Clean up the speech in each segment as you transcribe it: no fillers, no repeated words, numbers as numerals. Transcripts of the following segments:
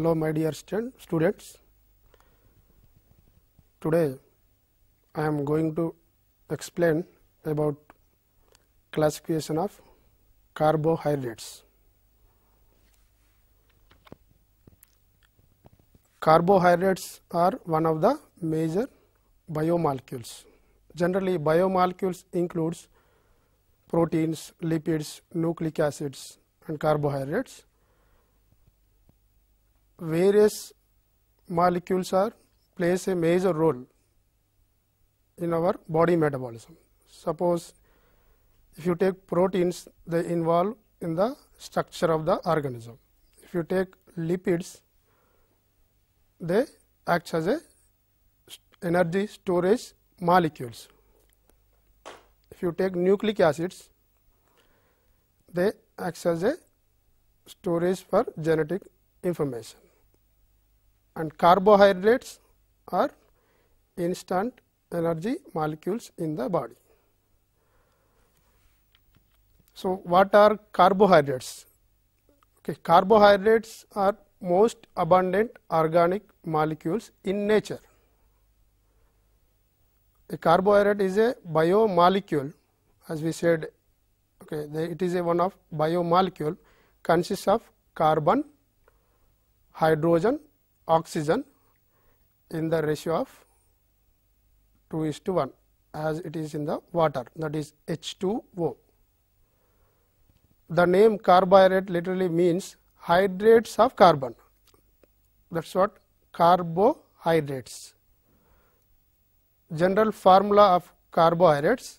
Hello my dear students. Today I am going to explain about classification of carbohydrates. Carbohydrates are one of the major biomolecules. Generally, biomolecules includes proteins, lipids, nucleic acids and carbohydrates. Various molecules plays a major role in our body metabolism. Suppose if you take proteins, they involve in the structure of the organism. If you take lipids, they act as a energy storage molecules. If you take nucleic acids, they act as a storage for genetic information, and carbohydrates are instant energy molecules in the body. So, what are carbohydrates? Okay, carbohydrates are most abundant organic molecules in nature. A carbohydrate is a biomolecule, as we said. Okay, it is a one of biomolecule, consists of carbon, hydrogen, oxygen in the ratio of 2:1, as it is in the water, that is H2O. The name carbohydrate literally means hydrates of carbon. That is what carbohydrates. General formula of carbohydrates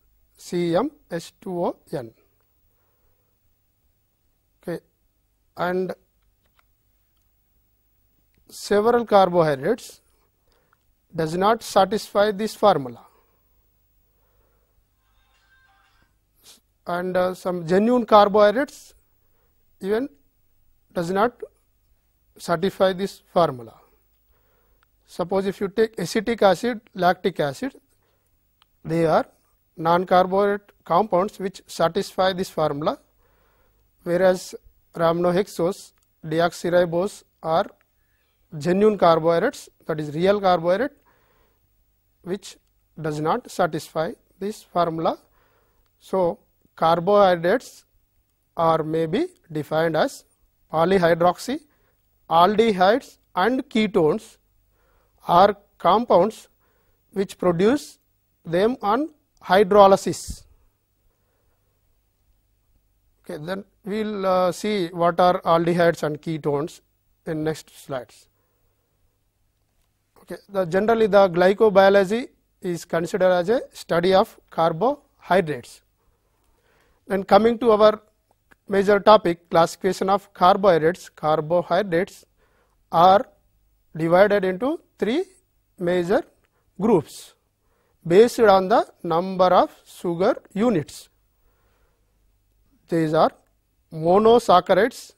CmH2ON. Okay, and several carbohydrates does not satisfy this formula, and some genuine carbohydrates even does not satisfy this formula. Suppose if you take acetic acid, lactic acid, they are non-carbohydrate compounds which satisfy this formula, whereas rhamnohexose, deoxyribose are genuine carbohydrates, that is real carbohydrate, which does not satisfy this formula. So, carbohydrates are may be defined as polyhydroxy, aldehydes and ketones are compounds which produce them on hydrolysis. Okay, then we will see what are aldehydes and ketones in next slides. Okay, generally the glycobiology is considered as a study of carbohydrates. Then coming to our major topic, classification of carbohydrates. Carbohydrates are divided into three major groups based on the number of sugar units. These are monosaccharides,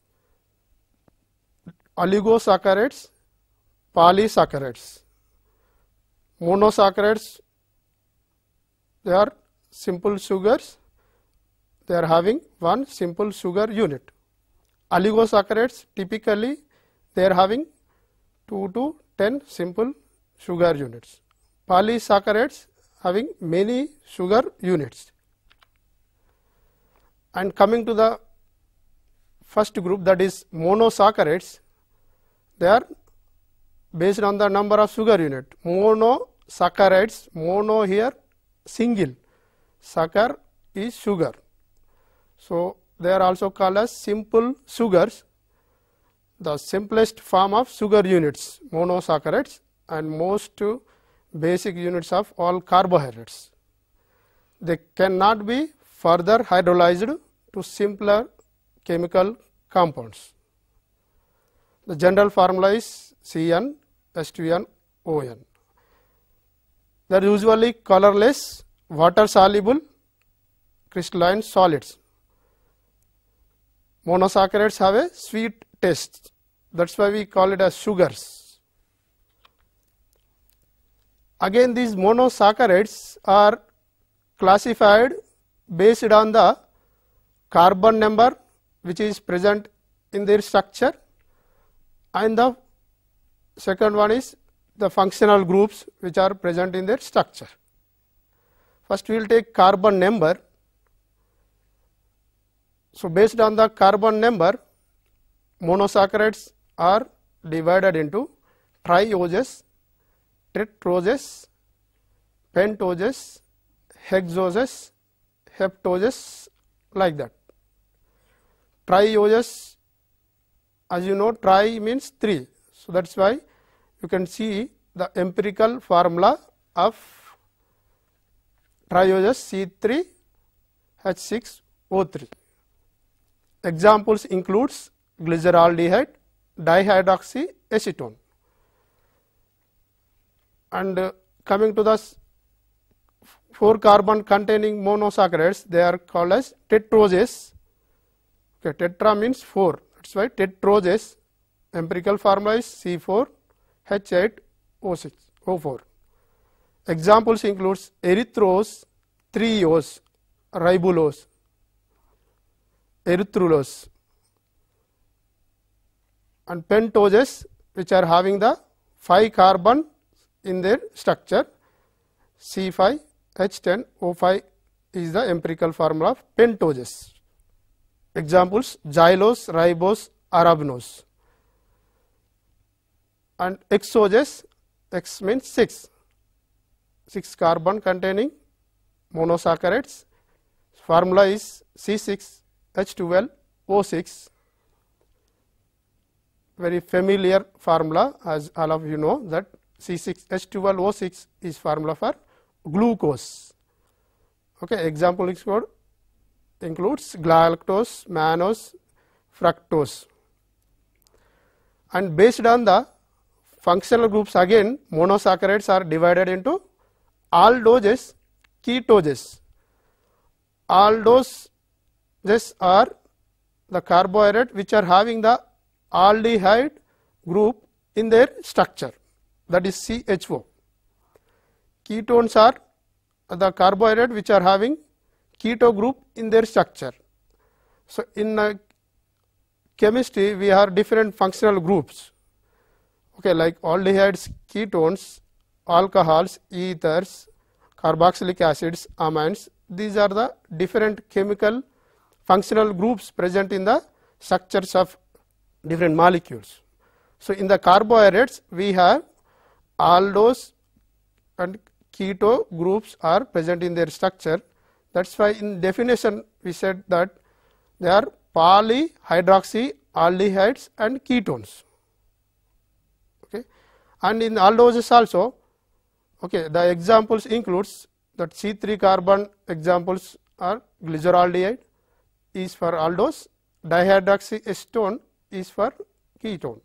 oligosaccharides, polysaccharides. Monosaccharides, they are simple sugars, they are having one simple sugar unit. Oligosaccharides, typically they are having 2 to 10 simple sugar units. Polysaccharides having many sugar units. And coming to the first group, that is monosaccharides, they are based on the number of sugar unit. Monosaccharides, mono here single, saccharide is sugar. So, they are also called as simple sugars, the simplest form of sugar units, monosaccharides, and most basic units of all carbohydrates. They cannot be further hydrolyzed to simpler chemical compounds. The general formula is CnH2nOn. They are usually colorless, water soluble crystalline solids. Monosaccharides have a sweet taste, that is why we call it as sugars. Again, these monosaccharides are classified based on the carbon number which is present in their structure and the second one is the functional groups which are present in their structure. First we will take carbon number. So, based on the carbon number, monosaccharides are divided into trioses, tetroses, pentoses, hexoses, heptoses, like that. Trioses, as you know, tri means 3. So, that is why you can see the empirical formula of trioses C3H6O3. Examples includes glyceraldehyde, dihydroxyacetone. And coming to the 4 carbon containing monosaccharides, they are called as tetroses. Okay, tetra means 4, that is why tetroses. Empirical formula is C4H8O4. Examples includes erythrose, threose, ribulose, erythrulose, and pentoses which are having the 5 carbon in their structure. C5H10O5 is the empirical formula of pentoses. Examples xylose, ribose, arabinose. And hexoses, X means 6 carbon containing monosaccharides. Formula is C6H12O6, very familiar formula, as all of you know that C6H12O6 is formula for glucose. Okay, example includes galactose, mannose, fructose. And based on the functional groups, again monosaccharides are divided into aldoses, ketoses. Aldoses are the carbohydrate which are having the aldehyde group in their structure, that is CHO. Ketones are the carbohydrate which are having keto group in their structure. So, in chemistry we have different functional groups, okay, like aldehydes, ketones, alcohols, ethers, carboxylic acids, amines. These are the different chemical functional groups present in the structures of different molecules. So, in the carbohydrates we have aldose and keto groups are present in their structure. That is why in definition we said that they are polyhydroxyaldehydes and ketones. Okay. And in aldoses also, okay, the examples includes that C3 carbon examples are glyceraldehyde is for aldose, dihydroxyacetone is for ketone.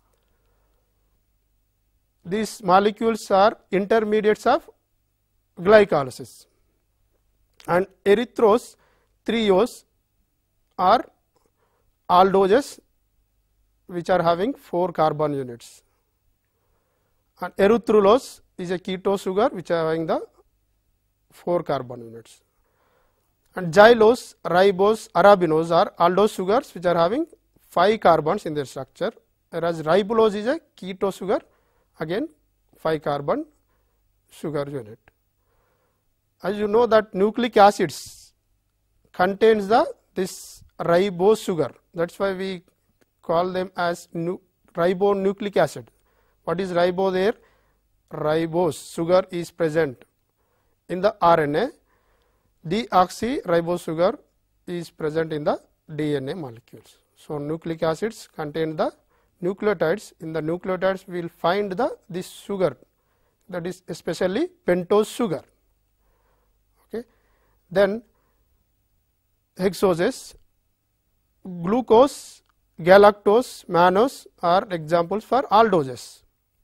These molecules are intermediates of glycolysis. And erythrose, threose are aldoses which are having 4 carbon units. And erythrulose is a keto sugar which are having the 4 carbon units. And xylose, ribose, arabinose are aldose sugars which are having 5 carbons in their structure, whereas ribulose is a keto sugar, again 5 carbon sugar unit. As you know that nucleic acids contains this ribose sugar, that is why we call them as ribonucleic acid. What is ribo there? Ribose sugar is present in the RNA. Deoxyribose sugar is present in the DNA molecules. So, nucleic acids contain the nucleotides. In the nucleotides we will find this sugar, that is especially pentose sugar. Okay. Then hexoses, glucose, galactose, mannose are examples for aldoses.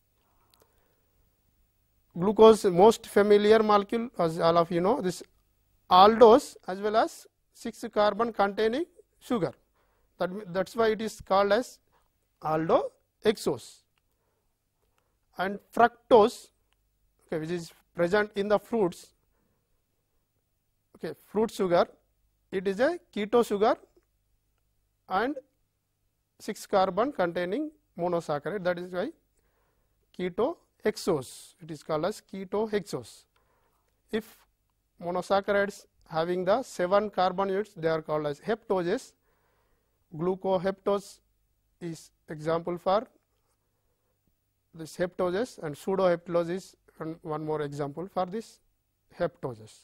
Glucose most familiar molecule, as all of you know, this aldose as well as 6 carbon containing sugar. That is why it is called as aldohexose. And fructose, okay, which is present in the fruits, okay, fruit sugar, it is a keto sugar and 6 carbon containing monosaccharide, that is why ketohexose, it is called as ketohexose. If monosaccharides having the 7 carbon units, they are called as heptoses. Glucoheptose is example for this heptoses, and pseudoheptose is one more example for this heptoses.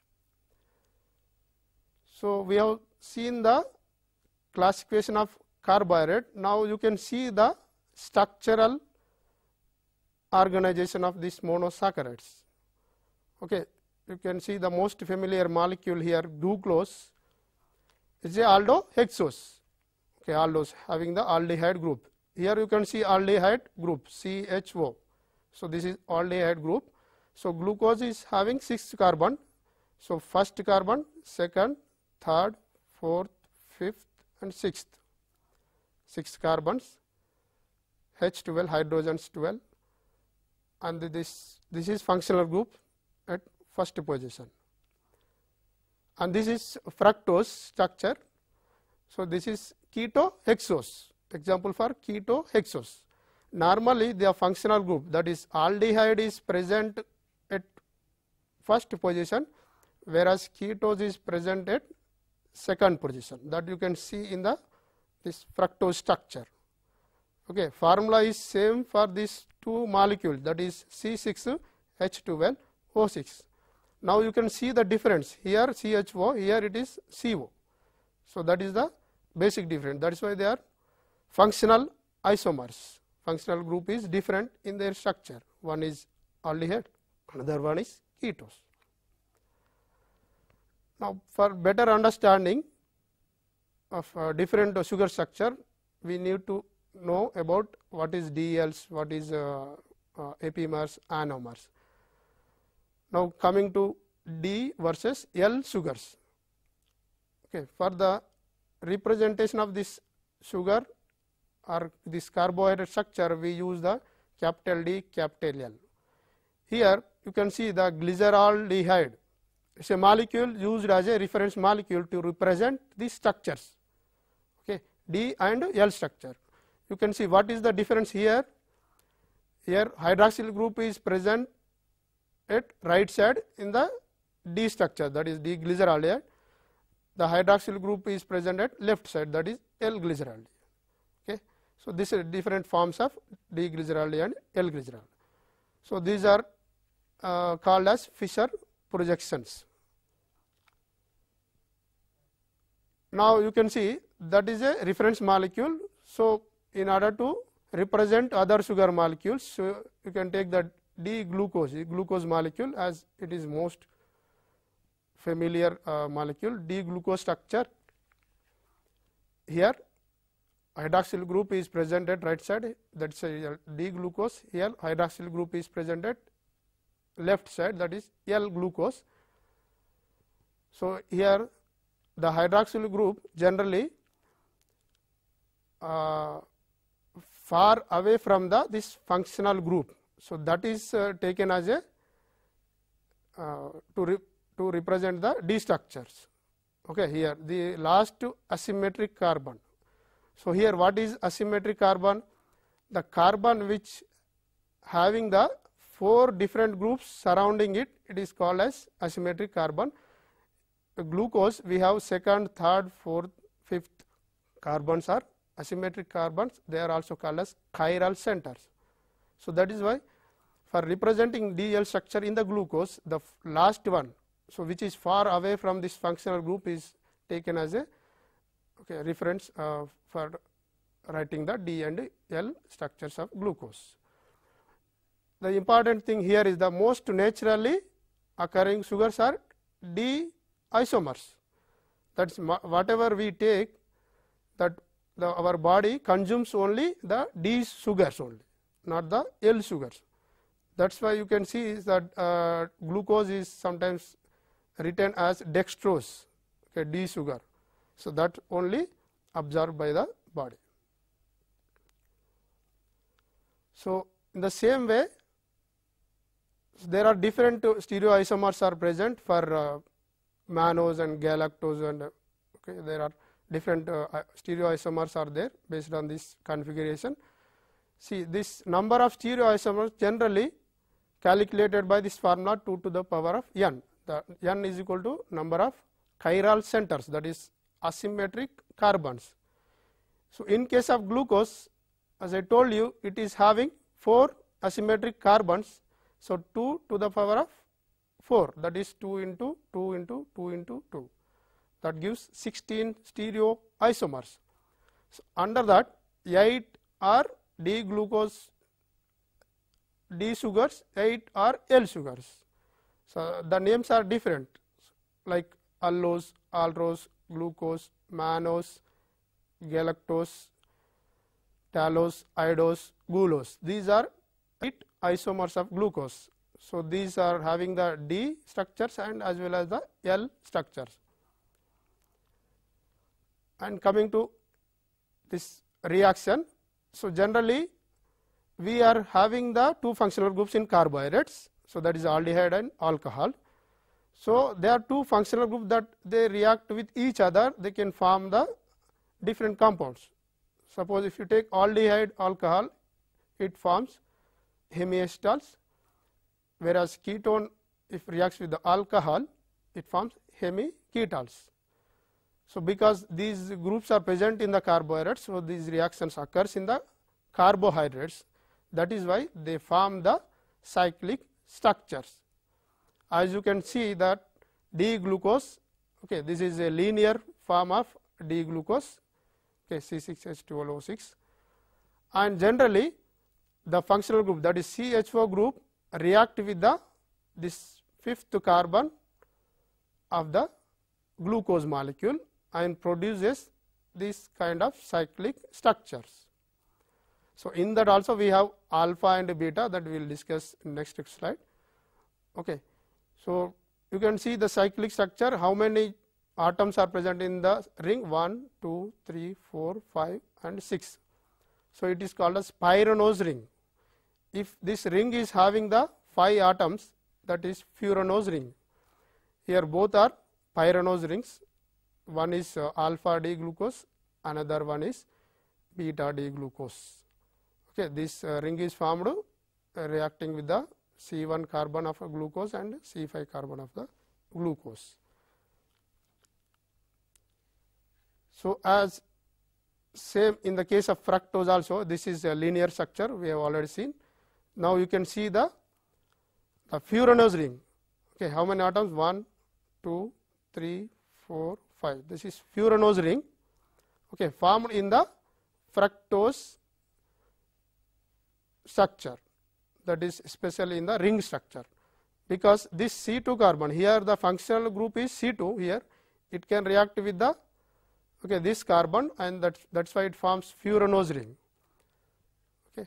So, we have seen the classification of carbohydrate. Now, you can see the structural organization of these monosaccharides. Okay. You can see the most familiar molecule here, glucose, is a aldohexose. Okay, aldose having the aldehyde group. Here you can see aldehyde group CHO. So, this is aldehyde group. So, glucose is having 6 carbon. So, first carbon, second, third, fourth, fifth and sixth. 6 carbons, H12, hydrogens 12, and this is functional group at first position, and this is fructose structure. So, this is ketohexose, example for ketohexose. Normally, the functional group, that is aldehyde is present at first position, whereas ketose is present at second position, that you can see in the this fructose structure. Okay, formula is same for these 2 molecules, that is C6H12O6. Now, you can see the difference, here CHO, here it is CO. So, that is the basic difference, that is why they are functional isomers. Functional group is different in their structure, one is aldehyde, another one is ketose. Now, for better understanding of different sugar structure, we need to know about what is DLs, what is epimers, anomers. Now, coming to D versus L sugars. Okay, for the representation of this sugar or this carbohydrate structure, we use the capital D, capital L. Here you can see the glyceraldehyde. It is a molecule used as a reference molecule to represent the structures. Okay, D and L structure. You can see what is the difference here. Here hydroxyl group is present at right side in the D structure, that is D glyceraldehyde. The hydroxyl group is present at left side, that is L glyceraldehyde. Okay. So, these are different forms of D glyceraldehyde and L glyceraldehyde. So, these are called as Fischer projections. Now, you can see that is a reference molecule. So, in order to represent other sugar molecules, so you can take the D glucose molecule, as it is most familiar molecule, D glucose structure. Here hydroxyl group is present at right side, that is D glucose. Here hydroxyl group is present at left side, that is L glucose. So, here the hydroxyl group generally far away from this functional group. So, that is taken as a to represent the D structures. Okay, here the last asymmetric carbon. So, here what is asymmetric carbon? The carbon which having the 4 different groups surrounding it, it is called as asymmetric carbon. The glucose, we have second, third, fourth, fifth carbons are asymmetric carbons, they are also called as chiral centers. So, that is why for representing DL structure in the glucose, the last one, so which is far away from this functional group, is taken as a reference for writing the D and L structures of glucose. The important thing here is the most naturally occurring sugars are D isomers. That is whatever we take, that our body consumes only the D sugars only, not the L sugars. That is why you can see is that glucose is sometimes written as dextrose, okay, D sugar. So, that only absorbed by the body. So, in the same way, there are different stereoisomers are present for mannose and galactose, and okay, there are different stereoisomers are there based on this configuration. See, this number of stereoisomers generally calculated by this formula 2 to the power of n. The n is equal to number of chiral centers, that is asymmetric carbons. So, in case of glucose, as I told you, it is having 4 asymmetric carbons. So, 2 to the power of 4, that is 2 into 2 into 2 into 2, that gives 16 stereoisomers. So, under that 8 are D-glucose D sugars, 8 are L sugars. So, the names are different, like allose, aldose, glucose, mannose, galactose, talose, idose, gulose. These are 8 isomers of glucose. So, these are having the D structures and as well as the L structures. And coming to this reaction, so generally we are having the 2 functional groups in carbohydrates. So, that is aldehyde and alcohol. So, there are 2 functional groups that they react with each other, they can form the different compounds. Suppose if you take aldehyde alcohol, it forms hemiacetals, whereas ketone if reacts with the alcohol, it forms hemiketals. So, because these groups are present in the carbohydrates, so these reactions occurs in the carbohydrates, that is why they form the cyclic structures. As you can see that D-glucose, okay, this is a linear form of D-glucose, okay, C6H12O6, and generally the functional group, that is CHO group, react with the this 5th carbon of the glucose molecule and produces this kind of cyclic structures. So, in that also we have alpha and beta, that we will discuss in next slide. Okay. So, you can see the cyclic structure, how many atoms are present in the ring, 1, 2, 3, 4, 5 and 6. So, it is called as pyranose ring. If this ring is having the 5 atoms, that is furanose ring. Here both are pyranose rings, one is alpha D glucose, another one is beta D glucose. Okay, this ring is formed reacting with the C1 carbon of a glucose and C5 carbon of the glucose. So, as same in the case of fructose also, this is a linear structure we have already seen. Now, you can see the furanose ring. Okay, how many atoms? 1, 2, 3, 4, 5. This is furanose ring, okay, formed in the fructose structure, that is especially in the ring structure, because this C2 carbon here, the functional group is C2 here, it can react with the this carbon, and that's why it forms furanose ring. Okay.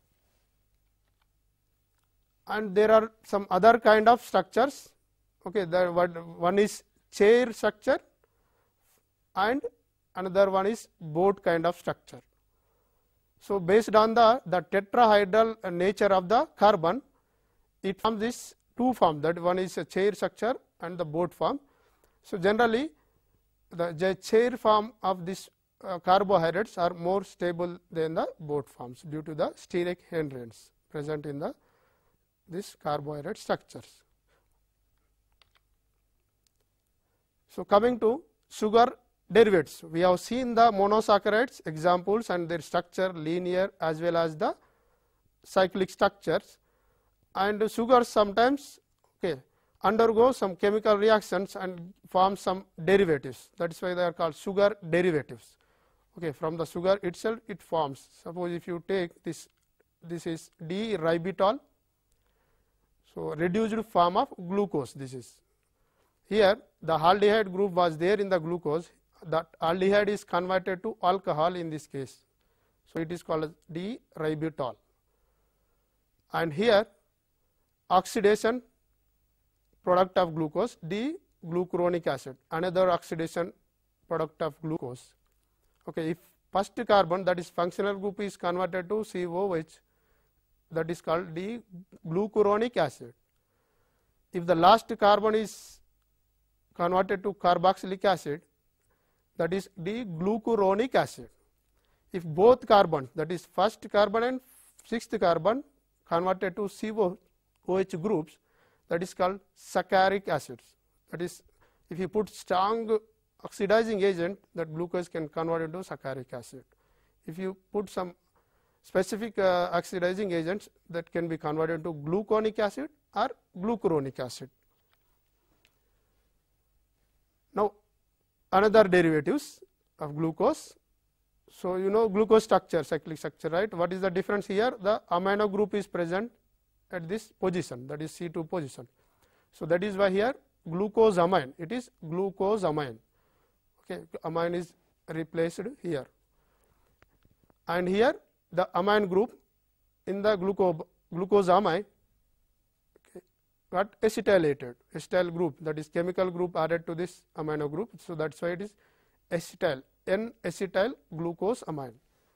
And there are some other kind of structures. Okay, one is chair structure and another one is boat kind of structure. So, based on the tetrahedral nature of the carbon, it forms this 2 form, that one is a chair structure and the boat form. So, generally the chair form of this carbohydrates are more stable than the boat forms due to the steric hindrance present in the this carbohydrate structures. So, coming to sugar derivatives, we have seen the monosaccharides examples and their structure, linear as well as the cyclic structures, and sugars sometimes undergo some chemical reactions and form some derivatives, that is why they are called sugar derivatives. From the sugar itself it forms. Suppose if you take this is D-ribitol, so reduced form of glucose. This is here the aldehyde group was there in the glucose, that aldehyde is converted to alcohol in this case. So, it is called as D-ribitol, and here oxidation product of glucose, D-glucuronic acid, another oxidation product of glucose. If first carbon, that is functional group, is converted to COH, that is called D-glucuronic acid. If the last carbon is converted to carboxylic acid, that is D-glucuronic acid. if both carbons, that is first carbon and sixth carbon, converted to COOH groups, that is called saccharic acids. That is, if you put strong oxidizing agent, that glucose can convert into saccharic acid. If you put some specific oxidizing agents, that can be converted into gluconic acid or glucuronic acid. Now, another derivatives of glucose. So, you know glucose structure, cyclic structure, right? What is the difference here? The amino group is present at this position, that is C2 position. So, that is why here glucosamine, it is glucosamine. Okay, amine is replaced here, and here the amine group in the glucosamine got acetylated, acetyl group, that is chemical group added to this amino group. So, that is why it is acetyl, N-acetyl glucosamine,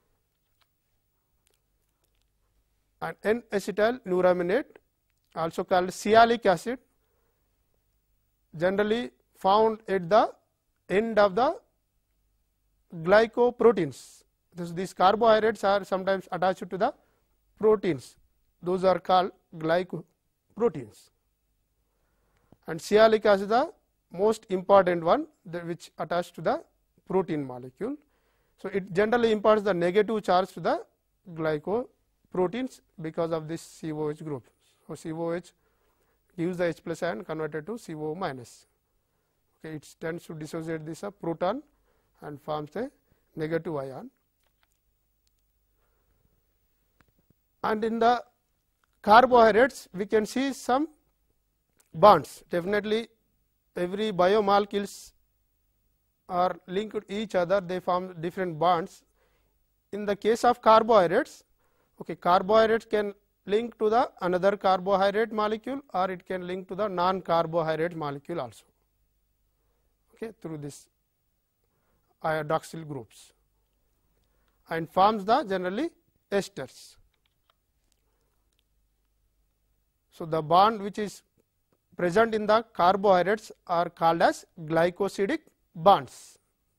and N-acetyl neuraminate, also called sialic acid, generally found at the end of the glycoproteins. These carbohydrates are sometimes attached to the proteins, those are called glycoproteins, and sialic acid is the most important one, which attached to the protein molecule. So, it generally imparts the negative charge to the glycoproteins because of this COOH group. So, COOH gives the H plus ion converted to CO minus. Okay, it tends to dissociate this proton and forms a negative ion. And in the carbohydrates, we can see some bonds. Definitely, every biomolecules are linked to each other, they form different bonds. In the case of carbohydrates, okay, carbohydrates can link to the another carbohydrate molecule, or it can link to the non-carbohydrate molecule also, okay, through this iodoxyl groups, and forms the generally esters. So, the bond which is present in the carbohydrates are called as glycosidic bonds.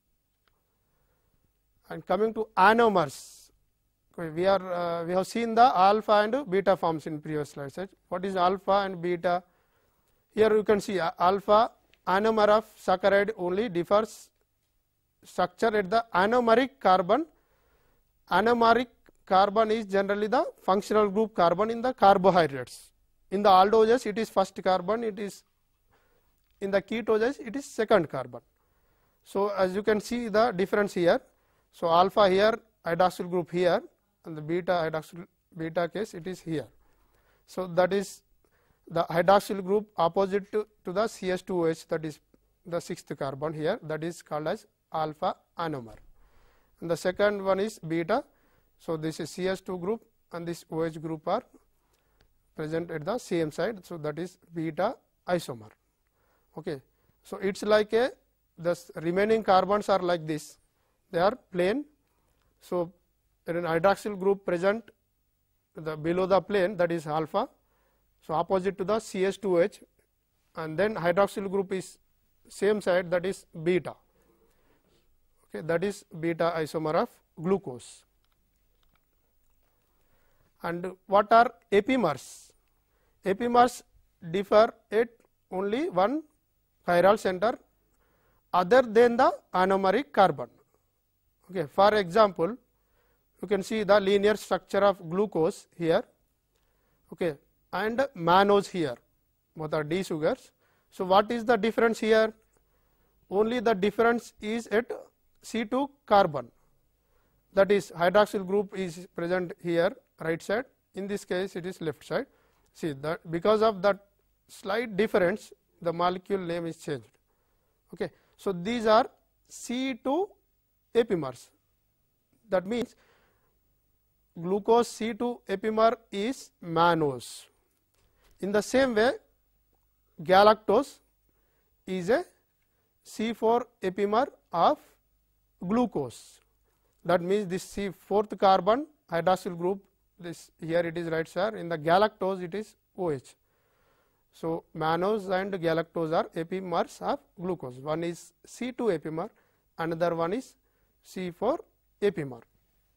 And coming to anomers, we have seen the alpha and beta forms in previous slides. What is alpha and beta? Here you can see alpha anomer of saccharide only differs structure at the anomeric carbon. Anomeric carbon is generally the functional group carbon in the carbohydrates. In the aldoses, it is first carbon, it is in the ketoses, it is second carbon. So, as you can see the difference here. So, alpha here, hydroxyl group here, and the beta hydroxyl beta case it is here. So, that is the hydroxyl group opposite to the CS2OH, that is the sixth carbon here, that is called as alpha anomer. And the second one is beta. So, this is CS2 group and this OH group are present at the same side. So, that is beta isomer. Okay. So, it is like a, the remaining carbons are like this, they are plane. So, an hydroxyl group present below the plane, that is alpha. So, opposite to the CS2H, and then hydroxyl group is same side, that is beta. Okay, that is beta isomer of glucose. And what are epimers? Epimers differ at only one chiral center other than the anomeric carbon. Okay. For example, you can see the linear structure of glucose here, okay, and mannose here, both are D sugars. So, what is the difference here? Only the difference is at C2 carbon, that is hydroxyl group is present here right side, in this case it is left side. See that because of that slight difference the molecule name is changed. Okay. So, these are C2 epimers, that means glucose C2 epimer is mannose. In the same way, galactose is a C4 epimer of glucose, that means this C4th carbon hydroxyl group, this here it is right sir, in the galactose it is OH. So, mannose and galactose are epimers of glucose, one is C2 epimer, another one is C4 epimer.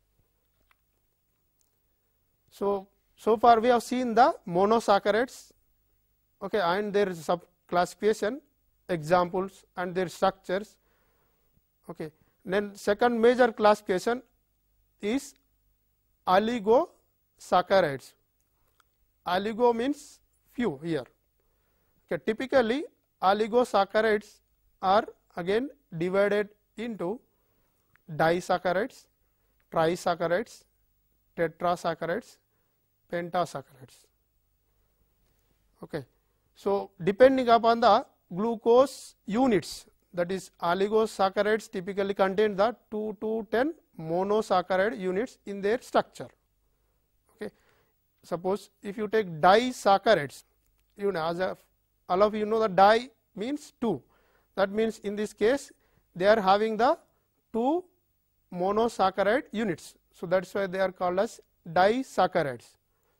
So far we have seen the monosaccharides, okay, and their sub classification, examples and their structures. Okay. Then second major classification is oligosaccharides. Oligo means few here. Okay. Typically oligosaccharides are again divided into disaccharides, trisaccharides, tetrasaccharides, pentasaccharides. Okay. So depending upon the glucose units, that is oligosaccharides typically contain the 2 to 10 monosaccharide units in their structure. Okay. Suppose if you take disaccharides, you know, as all of you know, the di means 2. That means in this case they are having the 2 monosaccharide units. So that is why they are called as disaccharides.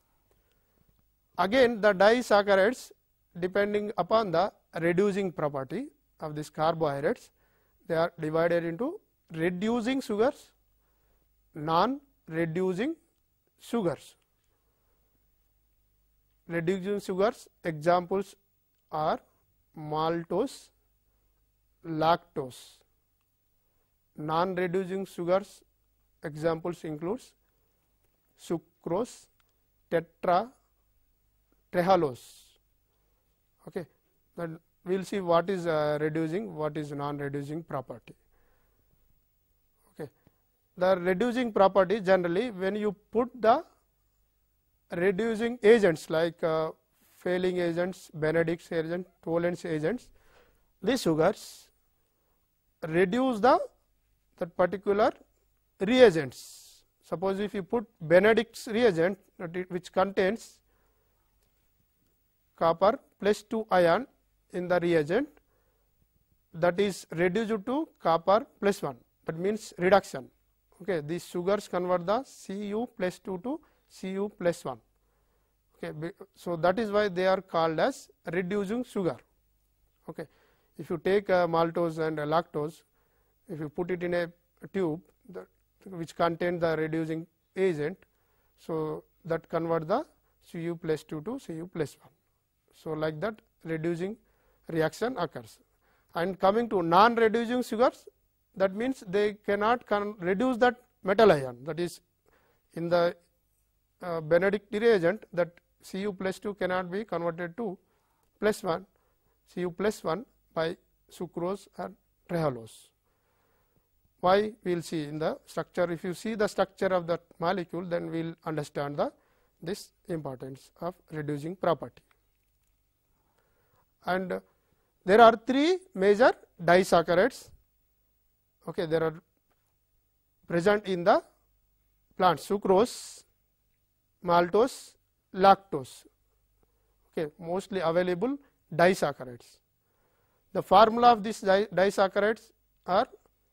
Again the disaccharides, depending upon the reducing property of these carbohydrates, they are divided into reducing sugars, non-reducing sugars. Reducing sugars examples are maltose, lactose. Non-reducing sugars examples includes sucrose, trehalose. Okay. Then we will see what is reducing, what is non-reducing property. Okay. The reducing property, generally when you put the reducing agents like Fehling agents, Benedict's agent, Tollens agents, these sugars reduce that particular reagents. Suppose if you put Benedict's reagent which contains copper plus 2 ion in the reagent, that is reduced to copper plus 1, that means reduction. Okay. These sugars convert the Cu plus 2 to Cu plus 1. Okay. So that is why they are called as reducing sugar. Okay. If you take maltose and lactose, if you put it in a tube which contains the reducing agent, so that convert the Cu plus 2 to Cu plus 1. So like that reducing reaction occurs. And coming to non-reducing sugars, that means they cannot reduce that metal ion, that is in the Benedict reagent, that Cu plus 2 cannot be converted to plus 1, Cu plus 1 by sucrose and trehalose. Why? We will see in the structure. If you see the structure of that molecule, then we will understand this importance of reducing property. And there are 3 major disaccharides. Okay, there are present in the plant: sucrose, maltose, lactose. Okay, mostly available disaccharides. The formula of these disaccharides are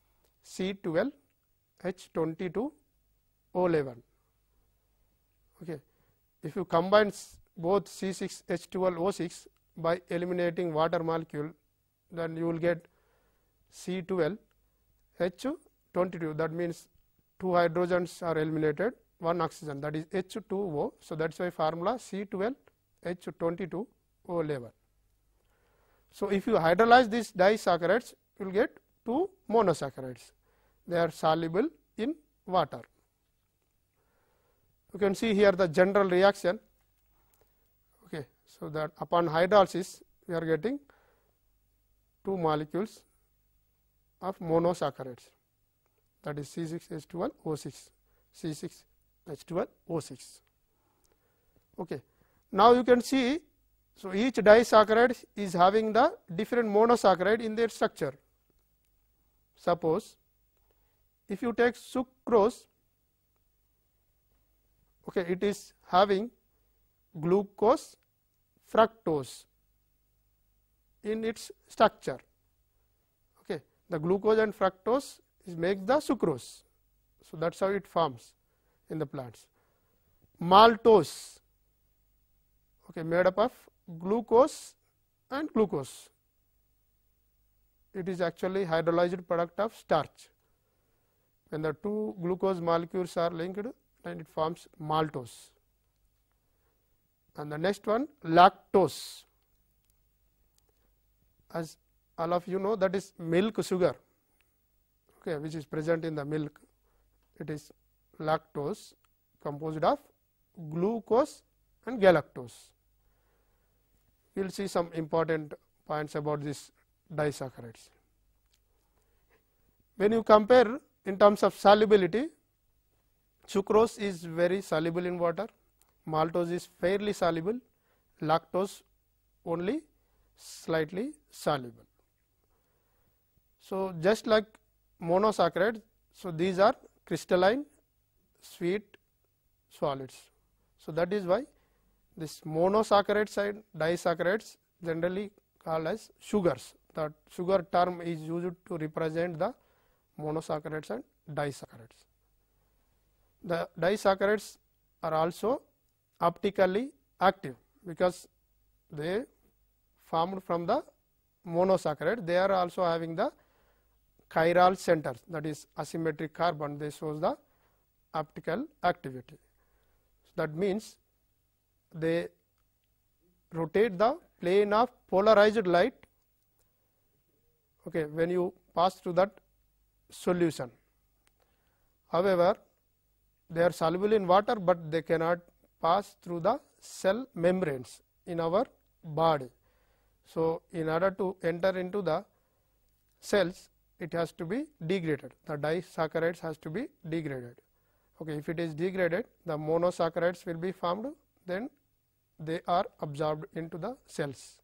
C12H22O11. Okay. If you combine both C6H12O6 by eliminating water molecule, then you will get C12H22. That means 2 hydrogens are eliminated, 1 oxygen, that is H2O. So that is why formula C12H22O11. So if you hydrolyze these disaccharides, you will get 2 monosaccharides. They are soluble in water. You can see here the general reaction. Okay, so that upon hydrolysis we are getting 2 molecules of monosaccharides, that is C6H12O6, C6H12O6. Okay. Now you can see, so each disaccharide is having the different monosaccharide in their structure. Suppose if you take sucrose, okay, it is having glucose, fructose in its structure. Okay, the glucose and fructose make the sucrose. So that's how it forms in the plants. Maltose, okay, made up of glucose and glucose. It is actually hydrolyzed product of starch. When the 2 glucose molecules are linked, then it forms maltose. And the next one, lactose. As all of you know, that is milk sugar, okay, which is present in the milk. It is lactose, composed of glucose and galactose. We will see some important points about this disaccharides. When you compare in terms of solubility, sucrose is very soluble in water, maltose is fairly soluble, lactose only slightly soluble. So, just like monosaccharides, so these are crystalline sweet solids. So, that is why this monosaccharides and disaccharides generally called as sugars. That sugar term is used to represent the monosaccharides and disaccharides. The disaccharides are also optically active because they formed from the monosaccharide. They are also having the chiral centers, that is asymmetric carbon. They shows the optical activity. So, that means they rotate the plane of polarized light, okay, when you pass through that solution. However, they are soluble in water, but they cannot pass through the cell membranes in our body. So, in order to enter into the cells, it has to be degraded. The disaccharides has to be degraded. Okay, if it is degraded, the monosaccharides will be formed, then they are absorbed into the cells.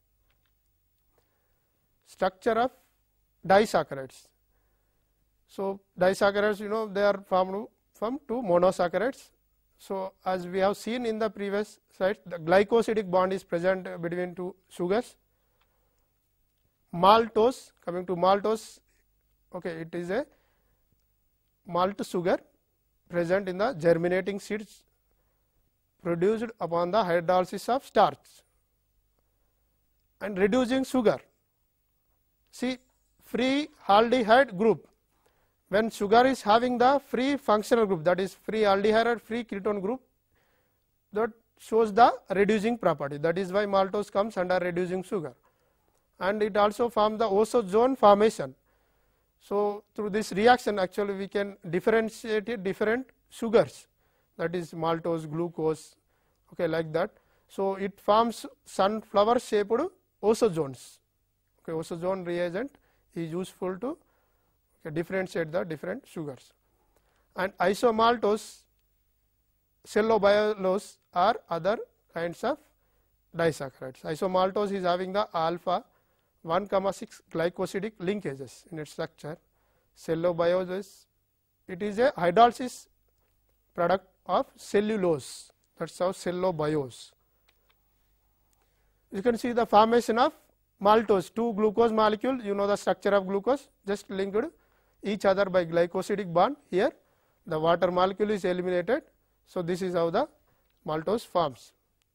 Structure of disaccharides. So, disaccharides, you know, they are formed from two monosaccharides. So, as we have seen in the previous slide, the glycosidic bond is present between two sugars. Maltose, coming to maltose, okay, it is a malt sugar present in the germinating seeds produced upon the hydrolysis of starch. And reducing sugar, see, free aldehyde group. When sugar is having the free functional group, that is free aldehyde or free ketone group, that shows the reducing property. That is why maltose comes under reducing sugar, and it also forms the ozone formation. So, through this reaction, actually we can differentiate different sugars, that is maltose, glucose, okay, like that. So, it forms sunflower shaped ozones. Okay, ozone reagent is useful to differentiate the different sugars. And isomaltose, cellobiolose are other kinds of disaccharides. Isomaltose is having the alpha 1,6 glycosidic linkages in its structure. Cellobiolose, it is a hydrolysis product of cellulose, that is how cellobiose. You can see the formation of maltose, two glucose molecules, you know the structure of glucose, just linked each other by glycosidic bond. Here the water molecule is eliminated. So, this is how the maltose forms.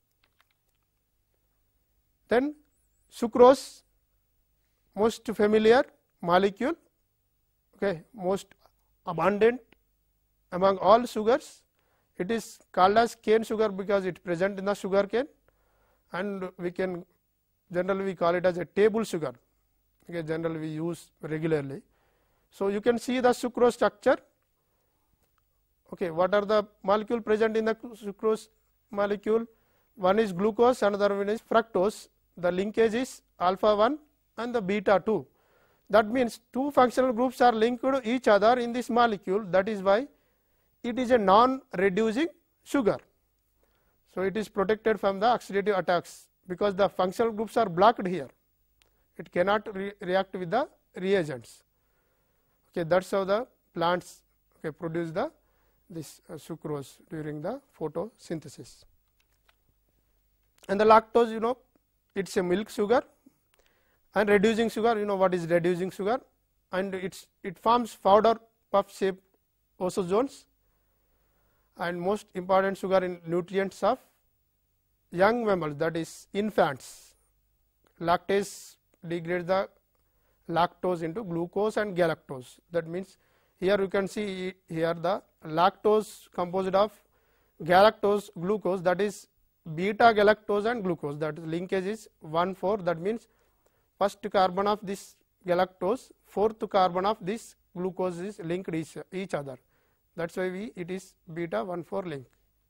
Then sucrose, most familiar molecule, okay, most abundant among all sugars. It is called as cane sugar because it is present in the sugar cane, and we can generally we call it as a table sugar, okay, generally we use regularly. So, you can see the sucrose structure. Okay, what are the molecule present in the sucrose molecule? One is glucose, another one is fructose. The linkage is alpha 1 and the beta 2. That means two functional groups are linked to each other in this molecule. That is why it is a non-reducing sugar. So, it is protected from the oxidative attacks because the functional groups are blocked here. It cannot react with the reagents. Okay, that is how the plants, okay, produce the this sucrose during the photosynthesis. And the lactose, you know, it is a milk sugar, and reducing sugar, you know what is reducing sugar, and it forms powder puff shaped ozones, and most important sugar in nutrients of young mammals, that is infants. Lactase degrades the lactose into glucose and galactose. That means here you can see here the lactose composed of galactose, glucose, that is beta galactose and glucose, that linkage is 1,4, that means first carbon of this galactose, fourth carbon of this glucose is linked each other, that is why it is beta 1,4 link.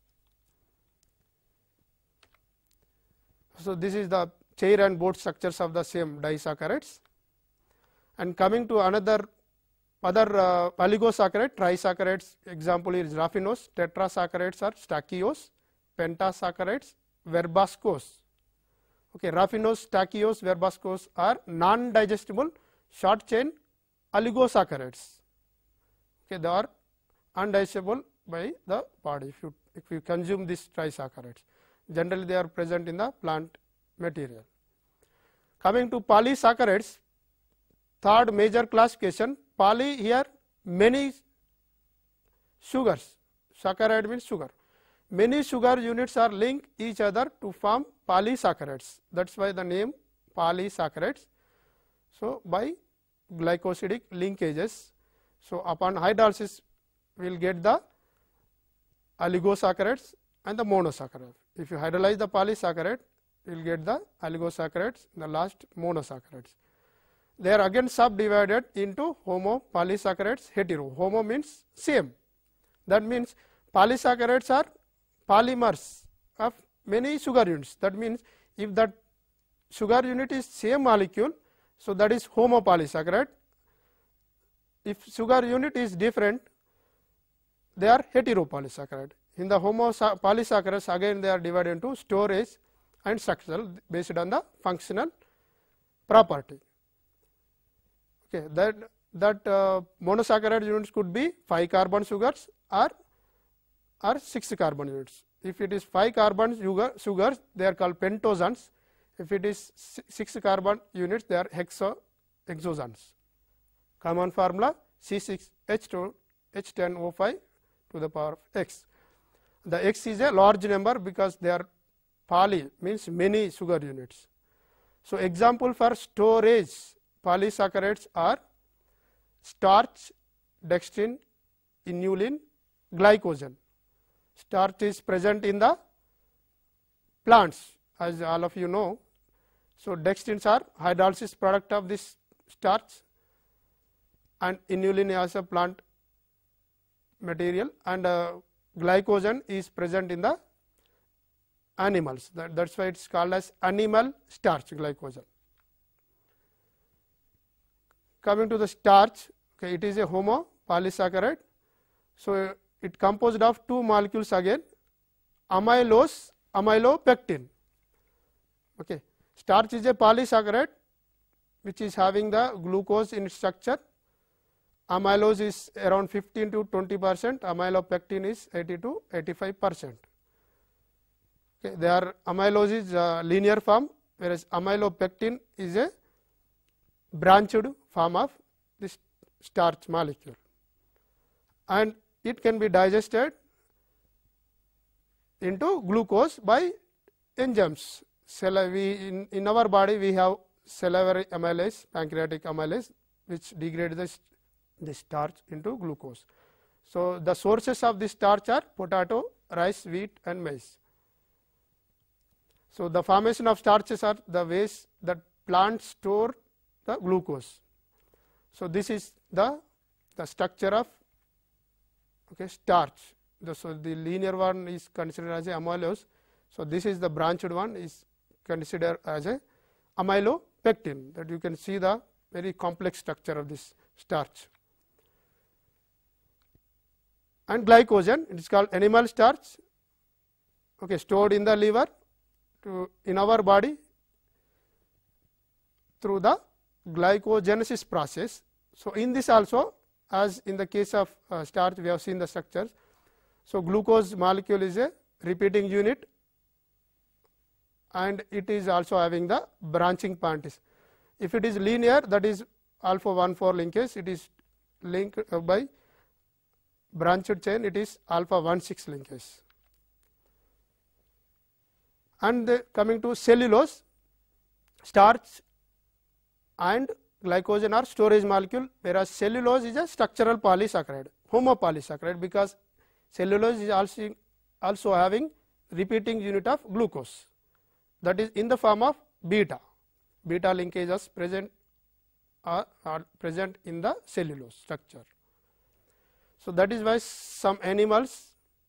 So, this is the chair and board structures of the same disaccharides. And coming to other oligosaccharide, trisaccharides, example is raffinose, tetrasaccharides are stachyose, pentasaccharides, verbascose. Okay, raffinose, stachyose, verbascose are non-digestible short chain oligosaccharides. Okay, they are undigestible by the body if you consume these trisaccharides. Generally, they are present in the plant material. Coming to polysaccharides, third major classification, poly here many sugars, saccharide means sugar. Many sugar units are linked each other to form polysaccharides, that is why the name polysaccharides. So, by glycosidic linkages. So, upon hydrolysis we will get the oligosaccharides and the monosaccharides. If you hydrolyze the polysaccharide, you will get the oligosaccharides, the last monosaccharides. They are again subdivided into homo, polysaccharides, hetero. Homo means same. That means polysaccharides are polymers of many sugar units. That means if that sugar unit is same molecule, so that is homo polysaccharide. If sugar unit is different, they are hetero polysaccharide. In the homo polysaccharides, again they are divided into storage and structural based on the functional property. Okay, that monosaccharide units could be 5 carbon sugars or 6 carbon units. If it is 5 carbon sugars, they are called pentogens. If it is 6 carbon units, they are hexogens. Common formula C6H10O5 to the power of X. The X is a large number because they are poly, means many sugar units. So, example for storage polysaccharides are starch, dextrin, inulin, glycogen. Starch is present in the plants, as all of you know. So, dextrins are hydrolysis product of this starch, and inulin is a plant material, and glycogen is present in the animals. That is why it is called as animal starch, glycogen. Coming to the starch, okay, it is a homo polysaccharide. So, it composed of 2 molecules again, amylose, amylopectin. Okay. Starch is a polysaccharide which is having the glucose in its structure. Amylose is around 15 to 20%, amylopectin is 80 to 85%. Okay. They are, amylose is linear form, whereas amylopectin is a branched form of this starch molecule, and it can be digested into glucose by enzymes. In our body we have salivary amylase, pancreatic amylase, which degrade the starch into glucose. So, the sources of this starch are potato, rice, wheat and maize. So, the formation of starches are the ways that plants store the glucose. So, this is the structure of starch. So, the linear one is considered as a amylose. So, this is the branched one is considered as a amylopectin, that you can see the very complex structure of this starch. And glycogen, it is called animal starch, okay, stored in the liver in our body through the glycogenesis process. So, in this also, as in the case of starch, we have seen the structures. So, glucose molecule is a repeating unit, and it is also having the branching point. If it is linear, that is alpha 1,4 linkage, it is linked by branched chain, it is alpha 1,6 linkage. And coming to cellulose, starch and glycogen are storage molecule, whereas cellulose is a structural polysaccharide, homo polysaccharide, because cellulose is also having repeating unit of glucose, that is in the form of beta. Beta linkages present are present in the cellulose structure. So, that is why some animals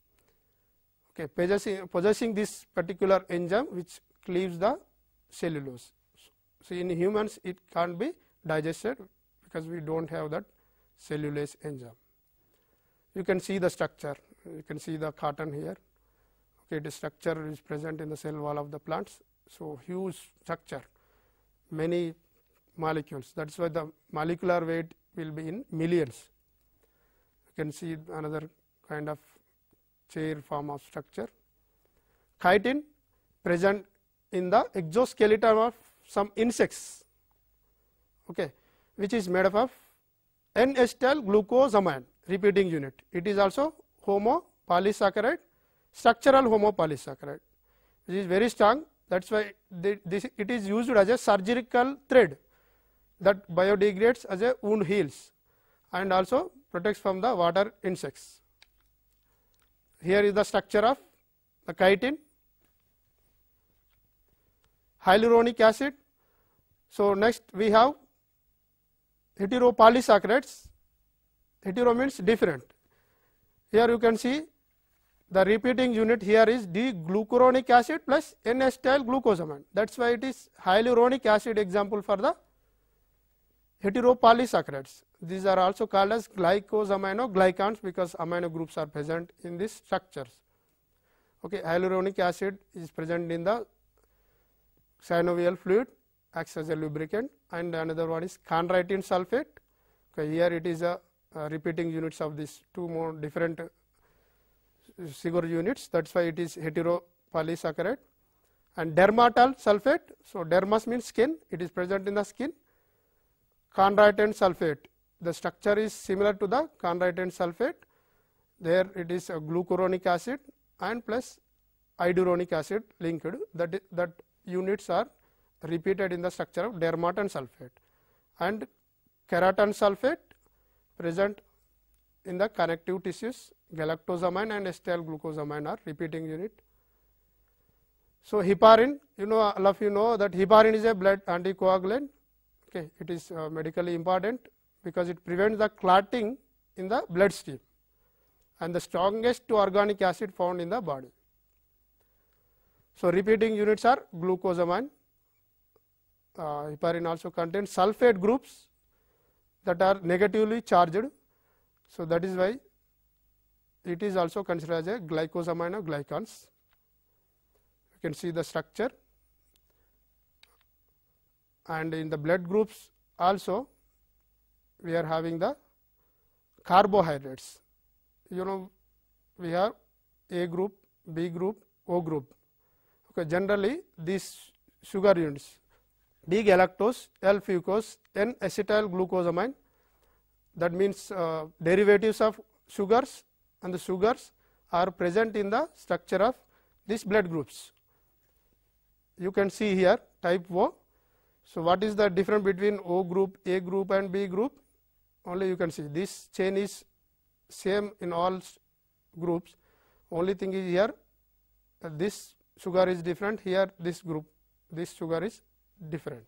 possessing this particular enzyme which cleaves the cellulose. So, in humans it can't be digested because we do not have that cellulase enzyme. You can see the structure, you can see the cotton here. The structure is present in the cell wall of the plants. So, huge structure, many molecules, that is why the molecular weight will be in millions. You can see another kind of chair form of structure. Chitin present in the exoskeleton of some insects, which is made up of N-acetyl glucosamine repeating unit. It is also homopolysaccharide, structural homopolysaccharide, which is very strong. That is why it is used as a surgical thread that biodegrades as a wound heals and also protects from the water insects. Here is the structure of the chitin. Hyaluronic acid. So, next we have heteropolysaccharides. Hetero means different. Here you can see the repeating unit here is D-glucuronic acid plus N-acetyl glucosamine. That is why it is hyaluronic acid example for the heteropolysaccharides. These are also called as glycosaminoglycans because amino groups are present in these structures. Hyaluronic acid is present in the synovial fluid, acts as a lubricant, and another one is chondroitin sulfate. Here it is a repeating units of these two more different sugar units, that is why it is heteropolysaccharide. And dermatol sulfate. So, dermis means skin, it is present in the skin. Chondroitin sulfate, the structure is similar to the chondroitin sulfate, there it is a glucuronic acid and plus iduronic acid linked, that units are repeated in the structure of dermatan sulfate. And keratin sulfate present in the connective tissues, galactosamine and acetyl glucosamine are repeating unit. So, heparin, all of you know that heparin is a blood anticoagulant. It is medically important because it prevents the clotting in the bloodstream and the strongest organic acid found in the body. So, repeating units are glucosamine. Heparin also contains sulfate groups that are negatively charged. So, that is why it is also considered as a glycosaminoglycans. You can see the structure, and in the blood groups also we are having the carbohydrates. We have A group, B group, O group. Generally these sugar units, D galactose, L fucose, N acetyl glucosamine, that means derivatives of sugars, and the sugars are present in the structure of these blood groups. You can see here type O. So, what is the difference between O group, A group and B group? Only you can see this chain is same in all groups, only thing is here this sugar is different, here this group, this sugar is different.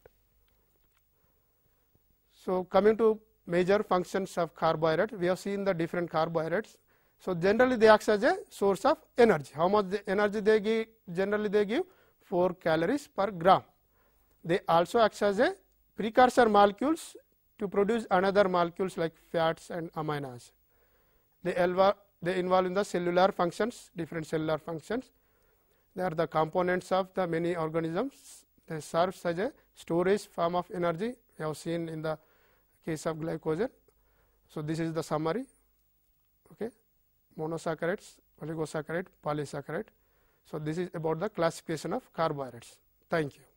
So, coming to major functions of carbohydrate, we have seen the different carbohydrates. So, generally they act as a source of energy. How much energy they give? Generally they give 4 calories per gram. They also act as a precursor molecules to produce another molecules like fats and amino acids. They involve in the cellular functions, different cellular functions. They are the components of the many organisms. They serve as a storage form of energy. We have seen in the case of glycogen. So, this is the summary. Monosaccharides, oligosaccharide, polysaccharide. So, this is about the classification of carbohydrates. Thank you.